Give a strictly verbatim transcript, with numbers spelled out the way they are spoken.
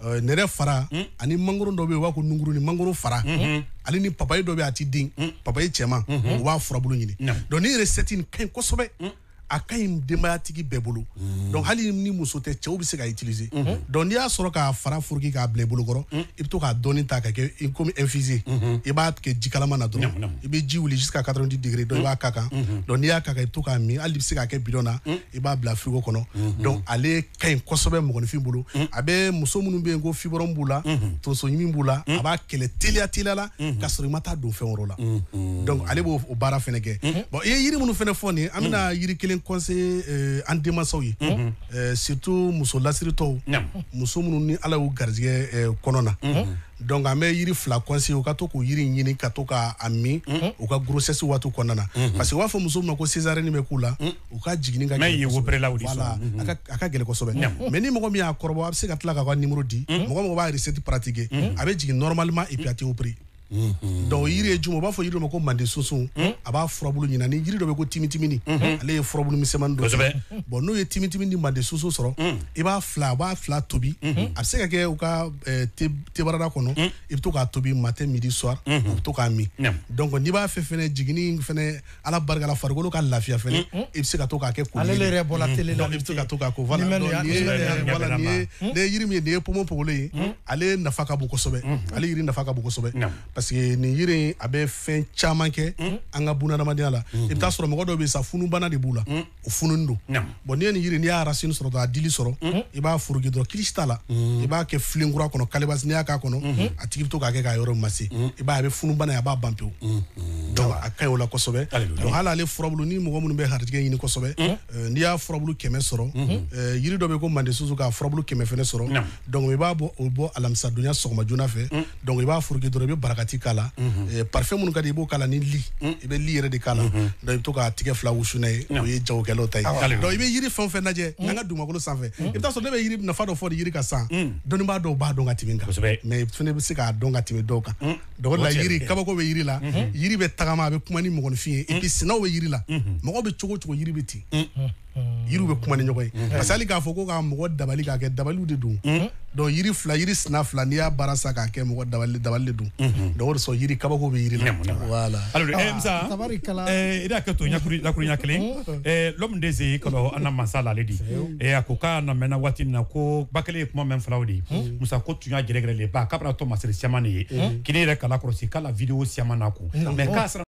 nere fara ani mangoro dɔ bɛ yen u b'a ko nunguru ni mangoro fara ale ni papaye dɔ bɛ yen a ti den papaye cɛman u b'a furabulu ɲini donc ni recette in ka ɲi kosɛbɛ a ka ɲi denbayatigi bɛɛ bolo donc hali ni muso tɛ cɛw bɛ se ka utiliser donc n'i y'a sɔrɔ k'a fara furuki k'a bila i bolo kɔrɔ i bɛ to k'a dɔɔni ta ka kɛ comme infusé i b'a kɛ ji kalama na dɔrɔn i bɛ ji wuli jusqu'à quatre-vingt-dix degrés donc i b'a k'a kan donc n'i y'a k'a kan i bɛ to k'a min hali i bɛ se k'a kɛ bidon na i b'a bila frigo kɔnɔ donc ale ka ɲi kosɛbɛ mɔgɔninfin bolo a bɛ muso minnu bɛ yen ko fibrome b'u la tonso ɲimi b'u la a b'a kɛlɛ teliya teliya la ka sɔrɔ i ma taa don fɛn wɛrɛw la donc ale b'o baara fɛnɛ kɛ bon i ye yiri minnu fɛnɛ fɔ nin an bɛna yiri kelen conseil an denmansaw ye surtout muso lasiritɔw muso minnu ni ala y'u garijɛgɛ kɔnɔ na donc an bɛ yiri fila conseil u ka to k'o yiri ɲini ka to k'a min u ka grossesse waati kɔnɔna na parce que u b'a fɔ muso ma ko césarienne bɛ k'u la u ka jiginni ka gɛlɛn voilà a ka gɛlɛn kosɛbɛ mais ni mɔgɔ min y'a kɔrɔbɔ a bɛ se ka tila k'a ka numéro di mɔgɔ mɔgɔ b'a recette pratiquer a bɛ jigin normalement et puis a tɛ opérer donc yiri ye jumɛn u b'a fɔ yiri dɔ ma ko mande sunsun a b'a furabulu ɲina ni yiri dɔ bɛ ko timitimini ale ye furabulu misɛnmani dɔ ye bon n'o ye timitimini ni mande sunsun sɔrɔ i b'a fila a b'a fila tobi a bɛ se ka kɛ u ka tebarada kɔnɔ i bɛ to k'a tobi matin midi soir u bɛ to k'a min donc n'i b'a fɛ fɛnɛ jiginni fɛnɛ ala barika la farikolo ka lafiya fɛnɛ i bɛ se ka to k'a kɛ ko ale yɛrɛ bɔra télé la i bɛ se ka to k'a ko voilà donc nin ye voilà nin ye nin ye yiri min ye nin ye ponponpogolo ye ale nafa ka bon kosɛbɛ ale yiri nafa ka bon kosɛbɛ parce que nin yiri a bɛ fɛn caman kɛ an ka bunadamadenya la i bɛ taa sɔrɔ mɔgɔ dɔw bɛ sa funubana de b'u la o fununi don bon n'i ye nin yiri n'i y'a racine sɔrɔ a dili sɔrɔ i b'a furuki dɔrɔn kilisi t'a la i b'a kɛ filen kura kɔnɔ kalebasi n'i y'a k'a kɔnɔ a tigi bɛ to k'a kɛ k'a yɔrɔ mase i b'a ye a bɛ funubana ye a b'a ban pewu donc a ka ɲi o la kosɛbɛ donc hali ale furabulu ni mɔgɔ minnu bɛ harijɛgɛ ɲini kosɛbɛ n'i y'a furabulu kɛmɛ sɔrɔ yiri dɔ bɛ ko mande susu k'a furabulu kɛmɛ fɛnɛ sɔrɔ donc i b'a bɔ o bɔ alamisa donya sɔgɔma joona fɛ donc i b'a furuki dɔrɔn i bɛ barakati k'a la parfum minnu ka di i b'o k'a la ni li i bɛ li yɛrɛ de k'a la donc i bɛ to k'a tigɛ fila wusu n'a ye o ye jagokɛlaw ta ye donc i bɛ yiri fɛn o fɛn lajɛ an ka dugumakolo sanfɛ i bɛ taa sɔrɔ ne bɛ yiri nafa dɔ fɔ ni yiri kan san dɔnnibaa dɔw b'a dɔn ka tɛmɛ kan mais fɛnɛ bɛ se k'a dɔn ka tɛmɛ dɔw kan donc o de la yiri kabako bɛ yiri la yiri bɛ tagama a bɛ kuma ni mɔgɔninfin ye et puis sinaw bɛ yiri la mɔgɔ bɛ cogo o cogo yiri bɛ ten yiriw bɛ kuma ni ɲɔgɔn ye parce que hali k'a fɔ ko ka mɔgɔ dabali k'a kɛ dabaliw de don donc yiri fila yiri sina fila n'i y'a baara sa k'a kɛ mɔgɔ dabali dabali de don donc o de sɔrɔ yiri kabako bɛ yiri la voilà alors eh Musa eh ida ka to nyakuri lakurunya kelen eh l'homme des e kalo ana masala le di eh akoka na mena wati na ko bakele kuma men flaw di Musa ko tunya geregere le ba kabra to masere siamane kini re kala krosi kala video siamana ko mais ka